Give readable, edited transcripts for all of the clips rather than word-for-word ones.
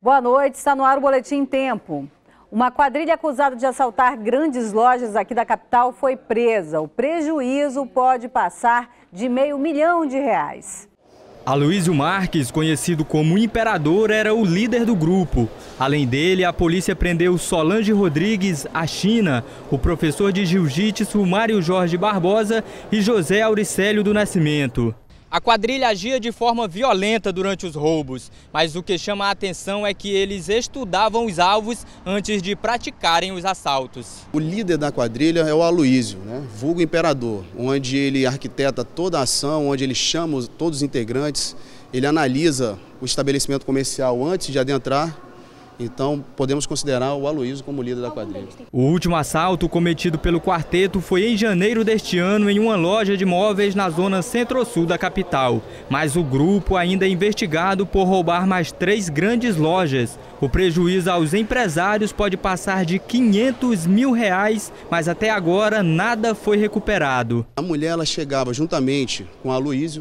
Boa noite, está no ar o Boletim Tempo. Uma quadrilha acusada de assaltar grandes lojas aqui da capital foi presa. O prejuízo pode passar de R$500 milhão. Aloysio Marques, conhecido como Imperador, era o líder do grupo. Além dele, a polícia prendeu Solange Rodrigues, a China, o professor de jiu-jitsu Mário Jorge Barbosa e José Auricélio do Nascimento. A quadrilha agia de forma violenta durante os roubos, mas o que chama a atenção é que eles estudavam os alvos antes de praticarem os assaltos. O líder da quadrilha é o Aloysio, vulgo Imperador, onde ele arquiteta toda a ação, onde ele chama todos os integrantes, ele analisa o estabelecimento comercial antes de adentrar. Então, podemos considerar o Aloysio como líder da quadrilha. O último assalto cometido pelo quarteto foi em janeiro deste ano em uma loja de móveis na zona centro-sul da capital. Mas o grupo ainda é investigado por roubar mais 3 grandes lojas. O prejuízo aos empresários pode passar de R$500 mil, mas até agora nada foi recuperado. A mulher ela chegava juntamente com o Aloysio,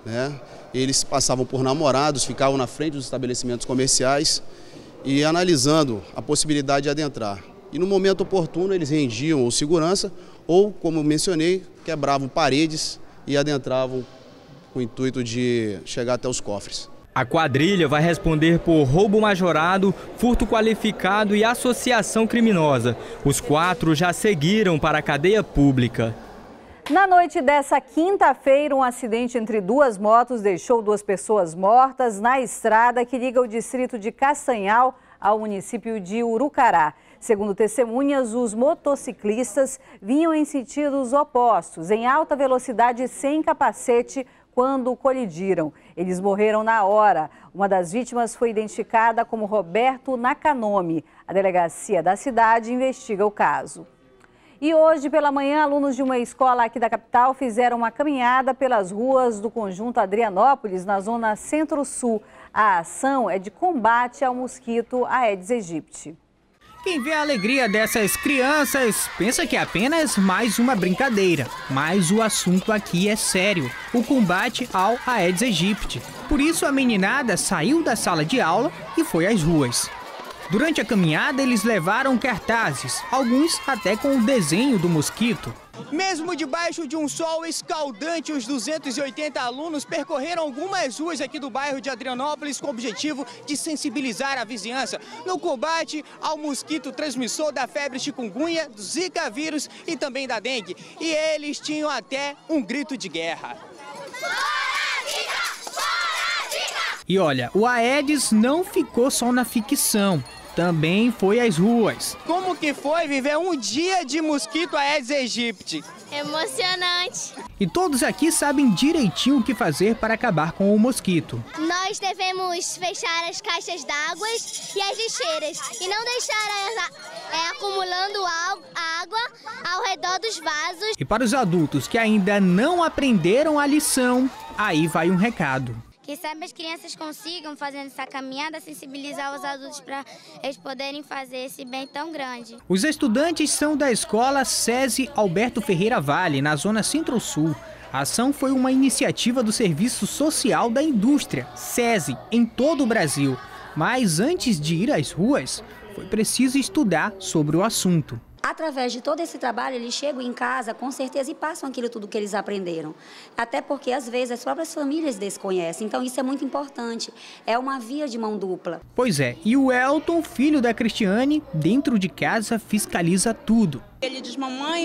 eles passavam por namorados, ficavam na frente dos estabelecimentos comerciais e analisando a possibilidade de adentrar. E no momento oportuno eles rendiam o segurança ou, como mencionei, quebravam paredes e adentravam com o intuito de chegar até os cofres. A quadrilha vai responder por roubo majorado, furto qualificado e associação criminosa. Os 4 já seguiram para a cadeia pública. Na noite dessa quinta-feira, um acidente entre 2 motos deixou 2 pessoas mortas na estrada que liga o distrito de Castanhal ao município de Urucará. Segundo testemunhas, os motociclistas vinham em sentidos opostos, em alta velocidade sem capacete, quando colidiram. Eles morreram na hora. Uma das vítimas foi identificada como Roberto Nakanomi. A delegacia da cidade investiga o caso. E hoje pela manhã, alunos de uma escola aqui da capital fizeram uma caminhada pelas ruas do conjunto Adrianópolis, na zona centro-sul. A ação é de combate ao mosquito Aedes aegypti. Quem vê a alegria dessas crianças pensa que é apenas mais uma brincadeira. Mas o assunto aqui é sério, o combate ao Aedes aegypti. Por isso a meninada saiu da sala de aula e foi às ruas. Durante a caminhada, eles levaram cartazes, alguns até com o desenho do mosquito. Mesmo debaixo de um sol escaldante, os 280 alunos percorreram algumas ruas aqui do bairro de Adrianópolis com o objetivo de sensibilizar a vizinhança no combate ao mosquito transmissor da febre chikungunya, do Zika vírus e também da dengue. E eles tinham até um grito de guerra. E olha, o Aedes não ficou só na ficção. Também foi às ruas. Como que foi viver um dia de mosquito Aedes aegypti? Emocionante. E todos aqui sabem direitinho o que fazer para acabar com o mosquito. Nós devemos fechar as caixas d'água e as lixeiras e não deixar acumulando água ao redor dos vasos. E para os adultos que ainda não aprenderam a lição, aí vai um recado. Quem sabe as crianças consigam, fazendo essa caminhada, sensibilizar os adultos para eles poderem fazer esse bem tão grande. Os estudantes são da escola SESI Alberto Ferreira Vale, na zona centro-sul. A ação foi uma iniciativa do Serviço Social da Indústria, SESI, em todo o Brasil. Mas antes de ir às ruas, foi preciso estudar sobre o assunto. Através de todo esse trabalho, eles chegam em casa, com certeza, e passam aquilo tudo que eles aprenderam. Até porque, às vezes, as próprias famílias desconhecem. Então, isso é muito importante. É uma via de mão dupla. Pois é, e o Elton, filho da Cristiane, dentro de casa, fiscaliza tudo. Ele diz, mamãe,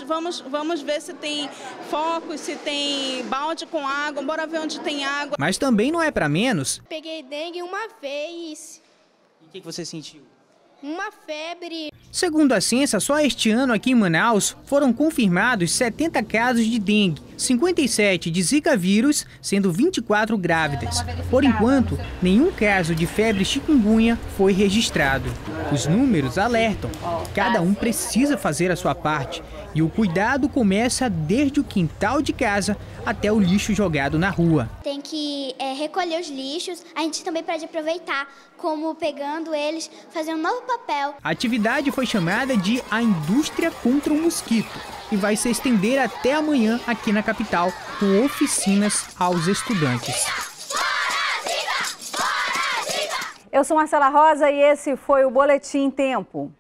vamos ver se tem focos, se tem balde com água, bora ver onde tem água. Mas também não é para menos. Peguei dengue uma vez. E o que você sentiu? Uma febre. Segundo a ciência, só este ano aqui em Manaus foram confirmados 70 casos de dengue, 57 de Zika vírus, sendo 24 grávidas. Por enquanto, nenhum caso de febre chikungunya foi registrado. Os números alertam. Cada um precisa fazer a sua parte. E o cuidado começa desde o quintal de casa até o lixo jogado na rua. Tem que recolher os lixos, a gente também pode aproveitar, como pegando eles, fazer um novo papel. A atividade foi chamada de A Indústria contra o Mosquito e vai se estender até amanhã aqui na capital, com oficinas aos estudantes. Eu sou Marcela Rosa e esse foi o Boletim Tempo.